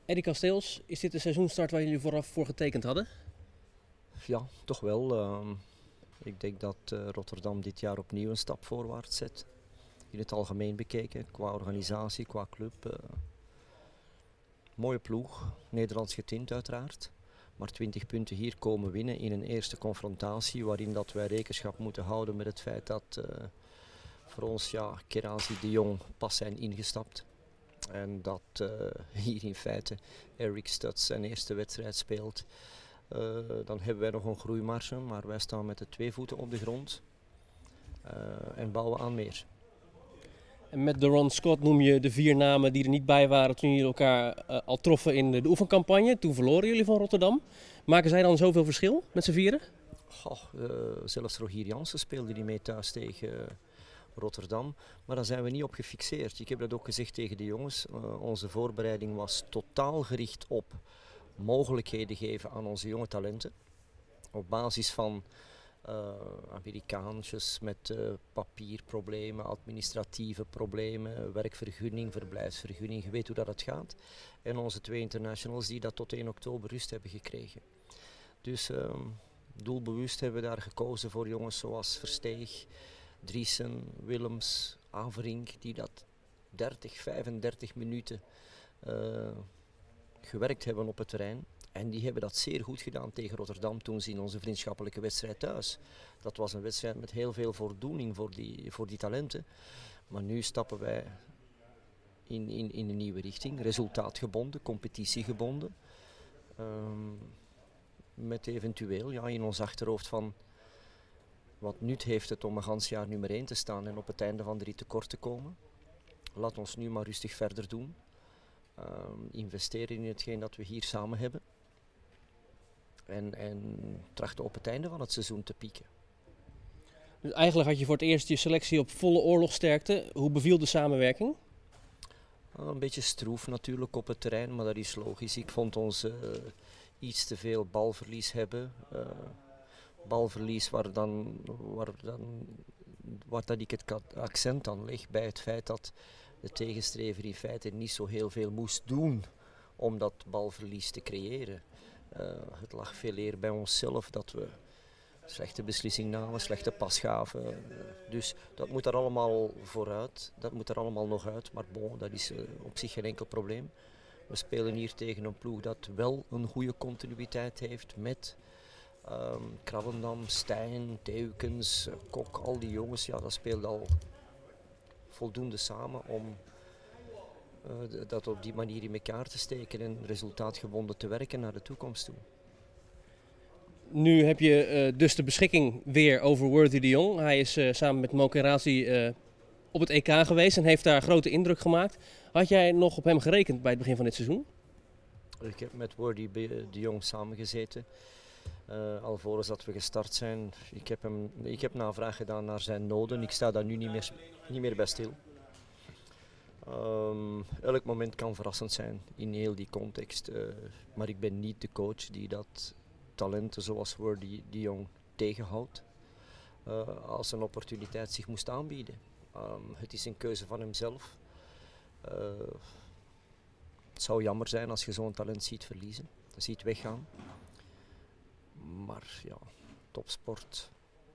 Eddy Kasteels, is dit de seizoenstart waar jullie vooraf voor getekend hadden? Ja, toch wel. Ik denk dat Rotterdam dit jaar opnieuw een stap voorwaarts zet. In het algemeen bekeken, qua organisatie, qua club. Mooie ploeg, Nederlands getint uiteraard. Maar 20 punten hier komen winnen in een eerste confrontatie waarin dat wij rekenschap moeten houden met het feit dat voor ons Kerazi de Jong pas zijn ingestapt. En dat hier in feite Eric Studs zijn eerste wedstrijd speelt. Dan hebben wij nog een groeimarge, maar wij staan met de 2 voeten op de grond en bouwen aan meer. En met Deron Scott noem je de 4 namen die er niet bij waren toen jullie elkaar al troffen in de oefencampagne. Toen verloren jullie van Rotterdam. Maken zij dan zoveel verschil met z'n vieren? Zelfs Rogier Jansen speelde niet mee thuis tegen Rotterdam. Maar daar zijn we niet op gefixeerd. Ik heb dat ook gezegd tegen de jongens. Onze voorbereiding was totaal gericht op mogelijkheden geven aan onze jonge talenten. Op basis van Amerikaantjes met papierproblemen, administratieve problemen, werkvergunning, verblijfsvergunning. Je weet hoe dat het gaat. En onze 2 internationals die dat tot 1 oktober rust hebben gekregen. Dus doelbewust hebben we daar gekozen voor jongens zoals Versteeg, Driessen, Willems, Averink, die dat 30, 35 minuten gewerkt hebben op het terrein. En die hebben dat zeer goed gedaan tegen Rotterdam toen ze in onze vriendschappelijke wedstrijd thuis. Dat was een wedstrijd met heel veel voldoening voor die talenten. Maar nu stappen wij in een nieuwe richting, resultaatgebonden, competitiegebonden. Met eventueel in ons achterhoofd van wat nut heeft het om een gans jaar nummer 1 te staan en op het einde van de rit tekort te komen. Laat ons nu maar rustig verder doen. Investeren in hetgeen dat we hier samen hebben. En trachten op het einde van het seizoen te pieken. Dus eigenlijk had je voor het eerst je selectie op volle oorlogsterkte. Hoe beviel de samenwerking? Een beetje stroef natuurlijk op het terrein, maar dat is logisch. Ik vond ons iets te veel balverlies hebben. Balverlies waar dat ik het accent aan leg bij het feit dat de tegenstrever in feite niet zo heel veel moest doen om dat balverlies te creëren. Het lag veel eer bij onszelf dat we slechte beslissing namen, slechte pas gaven. Dus dat moet er allemaal vooruit, dat moet er allemaal nog uit. Maar bon, dat is op zich geen enkel probleem. We spelen hier tegen een ploeg dat wel een goede continuïteit heeft met Krabbendam, Stijn, Teukens, Kok, al die jongens. Ja, dat speelt al voldoende samen om dat op die manier in elkaar te steken en resultaatgebonden te werken naar de toekomst toe. Nu heb je dus de beschikking weer over Worthy de Jong. Hij is samen met Mo Kerazi op het EK geweest en heeft daar grote indruk gemaakt. Had jij nog op hem gerekend bij het begin van dit seizoen? Ik heb met Worthy de Jong samengezeten. Alvorens dat we gestart zijn. Ik heb navraag gedaan naar zijn noden. Ik sta daar nu niet meer bij stil. Elk moment kan verrassend zijn in heel die context. Maar ik ben niet de coach die dat talenten zoals Worthy de Jong tegenhoudt. Als een opportuniteit zich moest aanbieden. Het is een keuze van hemzelf. Het zou jammer zijn als je zo'n talent ziet verliezen, ziet weggaan. Maar ja, topsport,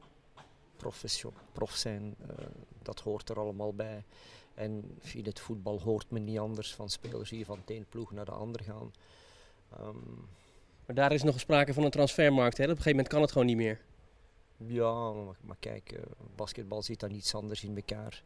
prof zijn, dat hoort er allemaal bij. En in het voetbal hoort men niet anders van spelers die van de ene ploeg naar de andere gaan. Maar daar is nog sprake van een transfermarkt, hè? Op een gegeven moment kan het gewoon niet meer. Ja, maar kijk, basketbal zit dan iets anders in elkaar.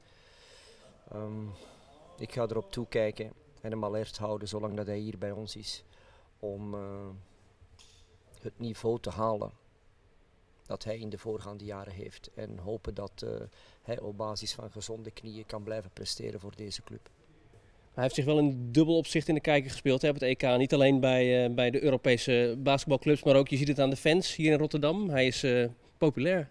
Ik ga erop toekijken en hem alert houden zolang dat hij hier bij ons is. Om het niveau te halen dat hij in de voorgaande jaren heeft. En hopen dat hij op basis van gezonde knieën kan blijven presteren voor deze club. Hij heeft zich wel in dubbel opzicht in de kijker gespeeld op het EK. Niet alleen bij de Europese basketbalclubs, maar ook je ziet het aan de fans hier in Rotterdam. Hij is populair.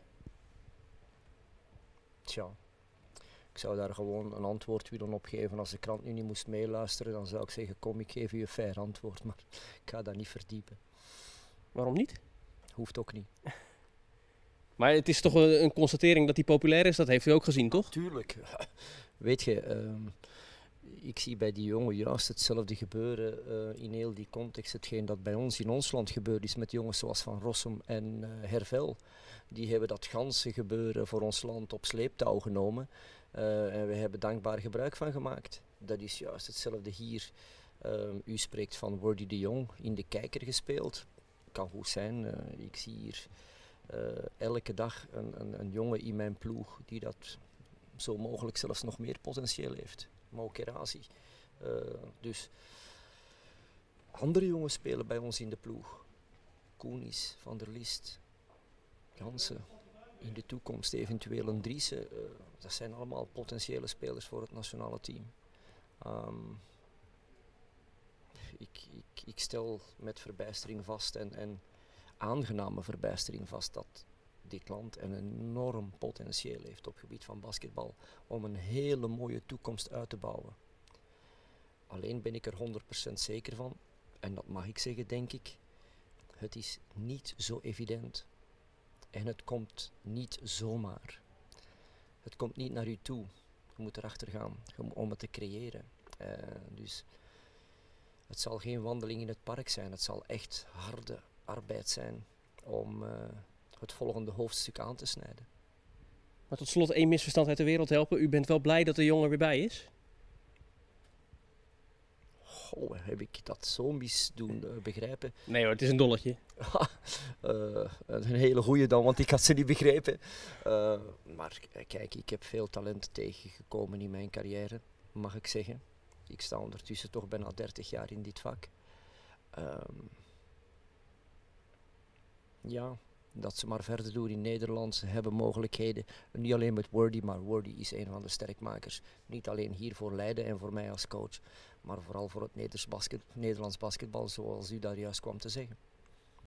Tja, ik zou daar gewoon een antwoord willen op geven. Als de krant nu niet moest meeluisteren, dan zou ik zeggen, kom, ik geef u een fair antwoord. Maar ik ga dat niet verdiepen. Waarom niet? Hoeft ook niet. Maar het is toch een constatering dat hij populair is, dat heeft u ook gezien, toch? Tuurlijk. Weet je, ik zie bij die jongen juist hetzelfde gebeuren in heel die context. Hetgeen dat bij ons in ons land gebeurd is met jongens zoals Van Rossum en Hervel. Die hebben dat ganse gebeuren voor ons land op sleeptouw genomen. En we hebben dankbaar gebruik van gemaakt. Dat is juist hetzelfde hier. U spreekt van Wordy de Jong, in de kijker gespeeld. Kan goed zijn. Ik zie hier elke dag een jongen in mijn ploeg die dat zo mogelijk zelfs nog meer potentieel heeft. Mokerasi. Dus andere jongens spelen bij ons in de ploeg. Koenis, Van der List, Jansen. In de toekomst eventueel een Driessen. Dat zijn allemaal potentiële spelers voor het nationale team. Ik stel met verbijstering vast en aangename verbijstering vast dat dit land een enorm potentieel heeft op het gebied van basketbal om een hele mooie toekomst uit te bouwen. Alleen ben ik er 100% zeker van, en dat mag ik zeggen denk ik, het is niet zo evident. En het komt niet zomaar. Het komt niet naar u toe. Je moet erachter gaan om het te creëren. Dus het zal geen wandeling in het park zijn. Het zal echt harde arbeid zijn om het volgende hoofdstuk aan te snijden. Maar tot slot 1 misverstand uit de wereld helpen. U bent wel blij dat de jongen weer bij is? Oh, heb ik dat zo mis doen begrijpen? Nee hoor, het is een dolletje. Een hele goeie dan, want ik had ze niet begrepen. Maar kijk, ik heb veel talenten tegengekomen in mijn carrière, mag ik zeggen. Ik sta ondertussen toch bijna 30 jaar in dit vak. Ja, dat ze maar verder doen in Nederland. Ze hebben mogelijkheden, niet alleen met Wordy, maar Wordy is een van de sterkmakers. Niet alleen hier voor Leiden en voor mij als coach, maar vooral voor het Nederlands basketbal, zoals u daar juist kwam te zeggen.